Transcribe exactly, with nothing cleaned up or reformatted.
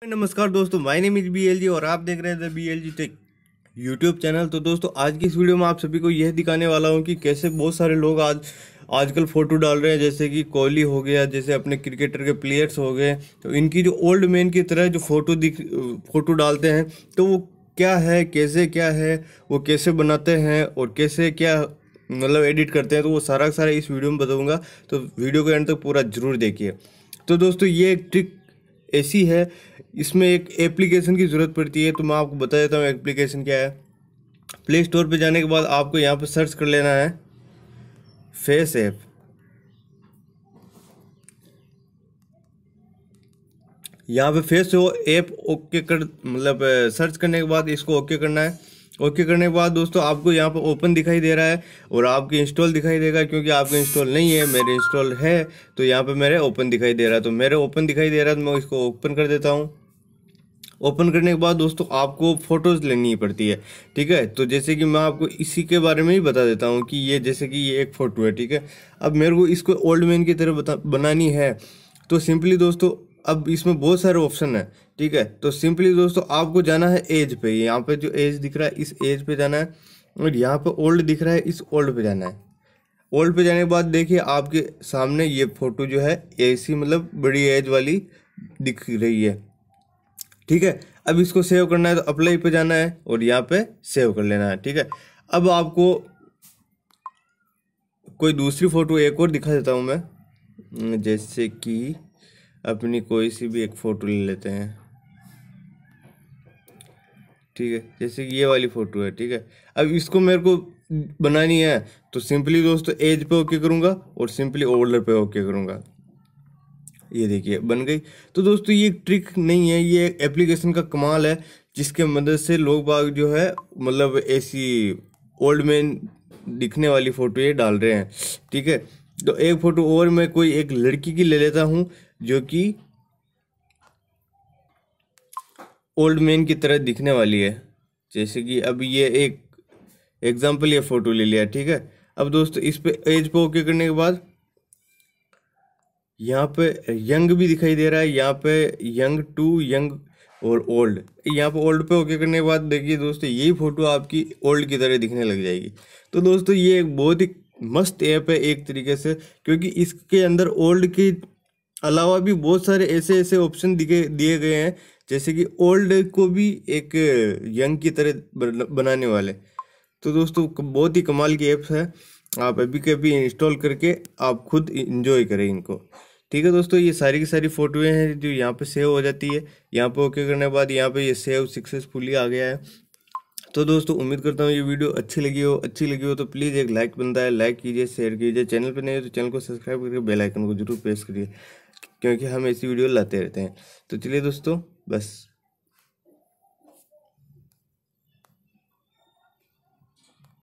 नमस्कार दोस्तों, my name is B L G और आप देख रहे हैं the B L G tech YouTube channel. तो दोस्तों आज की इस वीडियो में आप सभी को यह दिखाने वाला हूं कि कैसे बहुत सारे लोग आज आजकल फ़ोटो डाल रहे हैं, जैसे कि कोहली हो गया, जैसे अपने क्रिकेटर के प्लेयर्स हो गए। तो इनकी जो ओल्ड मैन की तरह जो फ़ोटो दिख फ़ोटो डालते हैं, तो वो क्या है, कैसे क्या है, वो कैसे बनाते हैं और कैसे क्या मतलब एडिट करते हैं, तो वो सारा का सारा इस वीडियो में बताऊँगा। तो वीडियो के एंड तक पूरा ज़रूर देखिए। तो दोस्तों ये एक ट्रिक ऐसी है, इसमें एक एप्लीकेशन की ज़रूरत पड़ती है। तो मैं आपको बता देता हूँ एप्लीकेशन क्या है। प्ले स्टोर पे जाने के बाद आपको यहाँ पे सर्च कर लेना है फेस ऐप। यहाँ पे फेस ऐप ओके कर मतलब सर्च करने के बाद इसको ओके करना है। ओके करने के बाद दोस्तों आपको यहाँ पे ओपन दिखाई दे रहा है और आपके इंस्टॉल दिखाई देगा, क्योंकि आपके इंस्टॉल नहीं है, मेरे इंस्टॉल है। तो यहाँ पे मेरे ओपन दिखाई दे रहा है, तो मेरे ओपन दिखाई दे रहा है तो मैं इसको ओपन कर देता हूँ। ओपन करने के बाद दोस्तों आपको फ़ोटोज़ लेनी पड़ती है, ठीक है। तो जैसे कि मैं आपको इसी के बारे में ही बता देता हूँ कि ये जैसे कि ये एक फ़ोटो है, ठीक है। अब मेरे को इसको ओल्ड मैन की तरह बता बनानी है, तो सिंपली दोस्तों अब इसमें बहुत सारे ऑप्शन है, ठीक है। तो सिंपली दोस्तों आपको जाना है एज पे। यहाँ पे जो एज दिख रहा है इस एज पे जाना है, और यहाँ पे ओल्ड दिख रहा है इस ओल्ड पे जाना है। ओल्ड पे जाने के बाद देखिए आपके सामने ये फ़ोटो जो है ऐसी मतलब बड़ी एज वाली दिख रही है, ठीक है। अब इसको सेव करना है तो अप्लाई पे जाना है और यहाँ पे सेव कर लेना है, ठीक है। अब आपको कोई दूसरी फ़ोटो एक और दिखा देता हूँ मैं, जैसे कि अपनी कोई सी भी एक फ़ोटो ले लेते हैं, ठीक है। जैसे कि ये वाली फ़ोटो है, ठीक है। अब इसको मेरे को बनानी है, तो सिंपली दोस्तों एज पे ओके करूँगा और सिंपली ओल्डर पे ओके करूँगा। ये देखिए बन गई। तो दोस्तों ये ट्रिक नहीं है, ये एप्लीकेशन का कमाल है, जिसके मदद से लोग बाग जो है मतलब ऐसी ओल्ड मैन दिखने वाली फ़ोटो ये डाल रहे हैं, ठीक है। तो एक फ़ोटो और मैं कोई एक लड़की की ले लेता हूँ जो कि ओल्ड मैन की तरह दिखने वाली है। जैसे कि अब ये एक एग्जाम्पल ये फ़ोटो ले लिया, ठीक है। अब दोस्तों इस पे एज पे ओके करने के बाद यहाँ पे यंग भी दिखाई दे रहा है, यहाँ पे यंग टू यंग और ओल्ड। यहाँ पे ओल्ड पे ओके करने के बाद देखिए दोस्तों यही फ़ोटो आपकी ओल्ड की तरह दिखने लग जाएगी। तो दोस्तों ये एक बहुत ही मस्त ऐप है एक तरीके से, क्योंकि इसके अंदर ओल्ड के अलावा भी बहुत सारे ऐसे ऐसे ऑप्शन दिए दिए गए हैं, जैसे कि ओल्ड को भी एक यंग की तरह बनाने वाले। तो दोस्तों बहुत ही कमाल की ऐप्स है, आप अभी के अभी इंस्टॉल करके आप खुद इंजॉय करें इनको, ठीक है। दोस्तों ये सारी की सारी फ़ोटोएँ हैं जो यहाँ पे सेव हो जाती है। यहाँ पे ओके करने के बाद यहाँ पे ये सेव सक्सेसफुली आ गया है। तो दोस्तों उम्मीद करता हूँ ये वीडियो अच्छी लगी हो अच्छी लगी हो तो प्लीज़ एक लाइक बनता है, लाइक कीजिए, शेयर कीजिए। चैनल पर नहीं हो तो चैनल को सब्सक्राइब करके बेल आइकन को जरूर प्रेस करिए, क्योंकि हम ऐसी वीडियो लाते रहते हैं। तो चलिए दोस्तों, बस